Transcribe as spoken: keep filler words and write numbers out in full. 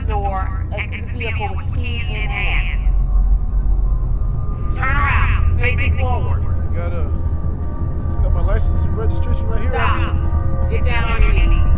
door, exit the vehicle with key in hand. Turn around, facing forward. I got, uh, got my license and registration right here, officer. Stop. Get down on your knees.